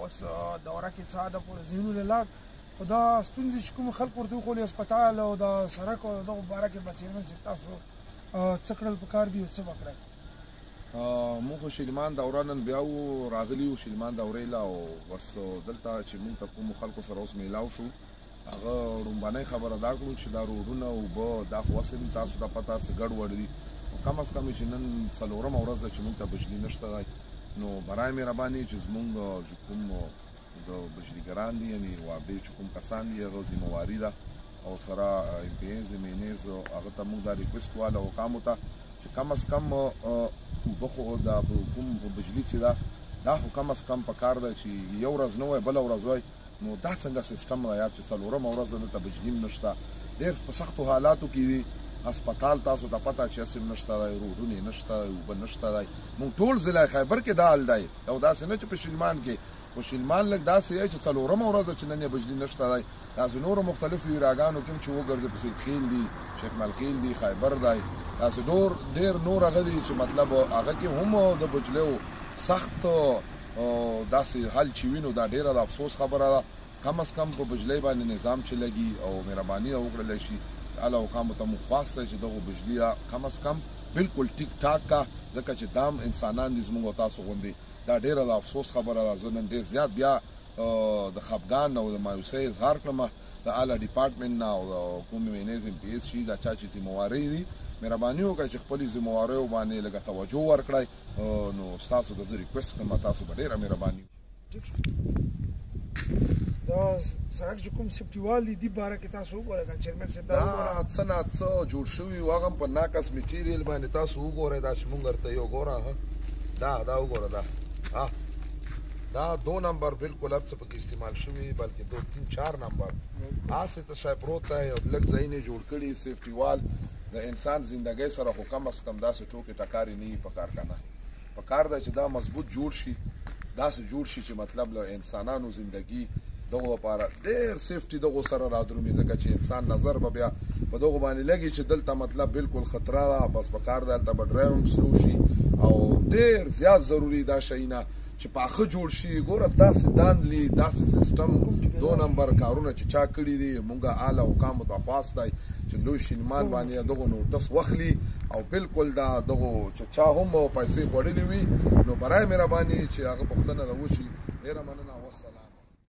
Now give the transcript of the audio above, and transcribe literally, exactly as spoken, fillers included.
اوس دوره کې څه ده پورې ذهنونه لاړ خو دا ستونزې چې کوم خلک ورته وښولي هسپتال او د سړک او دغو باره کې به چیرمن صاحب تاسو څه کړل پکار دي او څه به کړی موږ خو شلیمان دوره نن بیا و راغلي وو شلیمان دورې له او بس دلته چې موږ ته کومو خلکو سره اوس میلاو شو هغه ړومبنۍ خبره دا کړو چې دا روډونه اوبه دا خو اوس هم تاسو ته پته هر څه ګډوډ دي کم از کم چې نن څلورمه ورځ ده چې موږ ته بجلي نشته دی نو برای مهرباني چې زموږ کوم د بجلیګران دي یعنې وابې چې کوم کسان دي هغه ذمهواري ده او سره ایم پی ایز ایم این ایز هغه ته موږ دا ریکویسټ کوله حکامو ته چې کم از کم اوبه خو د کوم بجلي چې ده دا خو کم از کم پکار ده چې یو ورځ نه وای بله ورځ وای نو دا څنګه سیستم ده یار چې څلورمه ورځ ده دلته بجلي هم نشته ډېر په سختو حالاتو کې دي هسپتال تاسو ته پته چې هسې نشته دی روډونه نشته اوبه نشته دی موږ ټول ضلع خیبر کې دا حال دی او داسې نه چې په شلمان کې خو شلمان لږ داسې دی چې څلورمه ورځ ده چې نن یې بجلي نشته دی داسې نورو مختلفو ایراګانو کې هم چې وګرځې په سیدخیل دي شیخ ملخیل دي خیبر دی داسې ډور ډېر نور هغه دي چې مطلب هغه کې هم د بجلیو سخت داسې حل چې وي نو دا ډېره د افسوس خبره ده کم از کم په بجلی باندې نظام چې لګي او مهرباني وکړلی شي اعلی حکامو ته موږ خواست دی چې دغو بجلي کم از کم بالکل ټیک ټاک کا ځکه چې دام انسانان دي زموږ او تاسو غوندې دا ډېره د افسوس خبره ده زه نن ډېر زیات بیا د خفګان او د مایوسۍ اظهار کړم د اعلی ډپارټمنټ نه او کوم مینیز ایم پی ایس شي دا چا چې ذمهوارۍ دي مهرباني وکړئ چې خپلې ذمهواریو باندې لږه توجه ورکړئ نو ستاسو ته زه ریکویسټ کوم تاسو به ډېره مهرباني دا سړک چې کوم سیفټي وال دي دې باره کې تاسو وګورئ که چیرمن صاحب دا څه نه څه جوړ شوي وو هغه هم په ناقص میټیریل باندې تاسو وګورئ دا چې مونږ درته یو ګوره دا دا وګوره دا ها دا دو نمبر بالکل هر څه پکې استعمال شوي بلکې دو تین چار نمبر هسې ته شاید پروت دی او لږ ځایونه جوړ کړي سیفټي وال د انسان زندګۍ سره خو کم از کم داسې ټوکې ټکارې نه وي پکار که نه پکار ده چې دا مضبوط جوړ شي داسې جوړ شي چې مطلب له انسانانو زندګي دغو لپاره ډېر سیفټي دغو سره رادرومي ځکه چې انسان نظر به بیا په دغو باندې لګي چې دلته مطلب بالکل خطره ده بس پکار ده هلته به ډرایو هم سلو شي او ډېر زیات ضروري دا شیونه چې پاخه جوړ شي ګوره داسې داندلي داسې سیسټم دو نمبر کارونه چې چا کړي دي مونږ اعلی حکامو ته خواست دی چې لوی شینمان باندې دغو نوټس واخلي او بالکل دا دغو چې چا هم پیسې خوړلې وي نو برای مهرباني چې هغه پوښتنه راوشي ډېره مننه والسلام